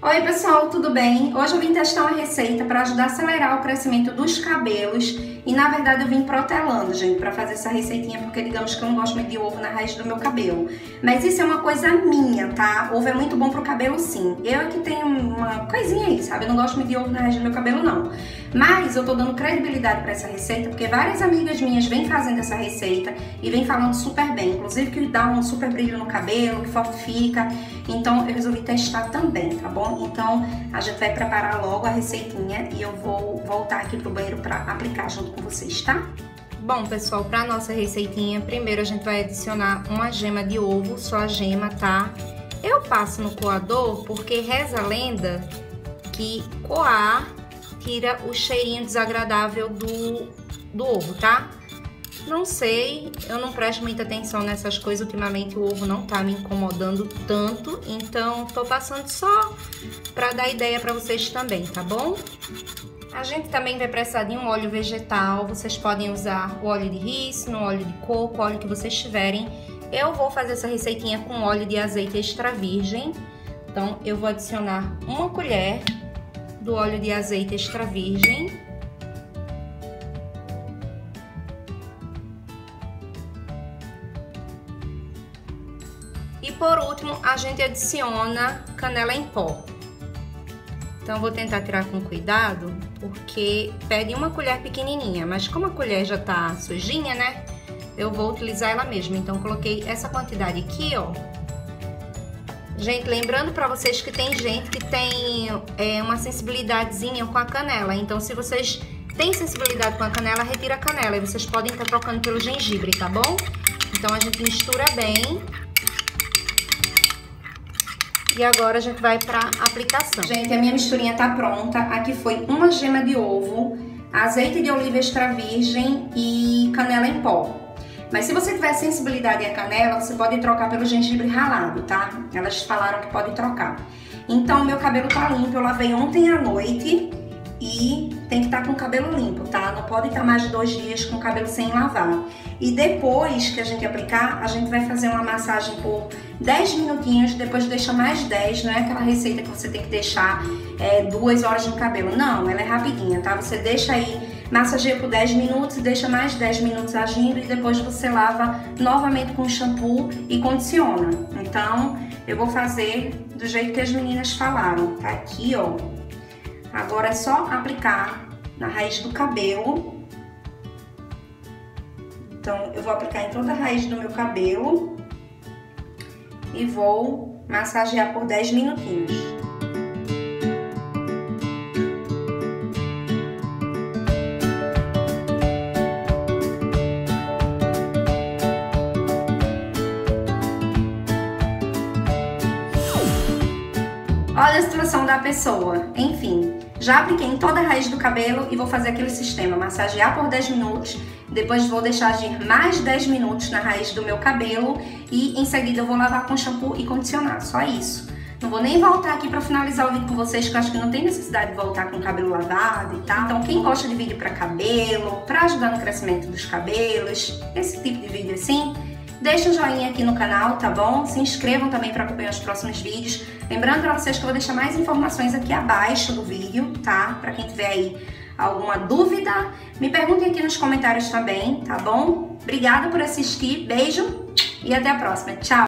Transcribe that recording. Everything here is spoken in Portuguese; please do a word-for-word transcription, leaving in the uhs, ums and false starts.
Oi pessoal, tudo bem? Hoje eu vim testar uma receita para ajudar a acelerar o crescimento dos cabelos e na verdade eu vim protelando, gente, para fazer essa receitinha porque digamos que eu não gosto muito de ovo na raiz do meu cabelo. Mas isso é uma coisa minha, tá? Ovo é muito bom pro cabelo sim. Eu é que tenho uma coisinha aí, sabe? Eu não gosto muito de ovo na raiz do meu cabelo não. Mas eu tô dando credibilidade para essa receita porque várias amigas minhas vêm fazendo essa receita e vêm falando super bem, inclusive que dá um super brilho no cabelo, que fortifica. Então eu resolvi testar também, tá bom? Então a gente vai preparar logo a receitinha e eu vou voltar aqui pro banheiro para aplicar junto com vocês, tá? Bom, pessoal, para nossa receitinha, primeiro a gente vai adicionar uma gema de ovo, só a gema, tá? Eu passo no coador porque reza a lenda que coar tira o cheirinho desagradável do, do ovo, tá? Não sei, eu não presto muita atenção nessas coisas, ultimamente o ovo não tá me incomodando tanto, então tô passando só pra dar ideia pra vocês também, tá bom? A gente também vai precisar de um óleo vegetal, vocês podem usar o óleo de rícino, óleo de coco, óleo que vocês tiverem. Eu vou fazer essa receitinha com óleo de azeite extra virgem, então eu vou adicionar uma colher do óleo de azeite extra virgem. E por último, a gente adiciona canela em pó. Então, eu vou tentar tirar com cuidado, porque pede uma colher pequenininha, mas como a colher já tá sujinha, né? Eu vou utilizar ela mesma. Então, coloquei essa quantidade aqui, ó. Gente, lembrando pra vocês que tem gente que tem é, uma sensibilidadezinha com a canela. Então, se vocês têm sensibilidade com a canela, retira a canela. E vocês podem estar trocando pelo gengibre, tá bom? Então, a gente mistura bem. E agora a gente vai para aplicação. Gente, a minha misturinha tá pronta. Aqui foi uma gema de ovo, azeite de oliva extra virgem e canela em pó. Mas se você tiver sensibilidade à canela, você pode trocar pelo gengibre ralado, tá? Elas falaram que pode trocar. Então, meu cabelo tá limpo. Eu lavei ontem à noite e tem que estar com o cabelo limpo, tá? Não pode estar mais de dois dias com o cabelo sem lavar. E depois que a gente aplicar, a gente vai fazer uma massagem por dez minutinhos, depois deixa mais dez, não é aquela receita que você tem que deixar é, duas horas no cabelo. Não, ela é rapidinha, tá? Você deixa aí, massageia por dez minutos, deixa mais dez minutos agindo e depois você lava novamente com shampoo e condiciona. Então, eu vou fazer do jeito que as meninas falaram, tá aqui, ó. Agora é só aplicar na raiz do cabelo. Então, eu vou aplicar em toda a raiz do meu cabelo e vou massagear por dez minutinhos. Olha a situação da pessoa, enfim. Já apliquei em toda a raiz do cabelo e vou fazer aquele sistema, massagear por dez minutos, depois vou deixar agir mais dez minutos na raiz do meu cabelo e em seguida eu vou lavar com shampoo e condicionar, só isso. Não vou nem voltar aqui para finalizar o vídeo com vocês, que eu acho que não tem necessidade de voltar com o cabelo lavado e tal. Então quem gosta de vídeo para cabelo, para ajudar no crescimento dos cabelos, esse tipo de vídeo assim, deixa um joinha aqui no canal, tá bom? Se inscrevam também para acompanhar os próximos vídeos. Lembrando para vocês que eu vou deixar mais informações aqui abaixo do vídeo, tá? Para quem tiver aí alguma dúvida, me perguntem aqui nos comentários também, tá bom? Obrigada por assistir, beijo e até a próxima. Tchau!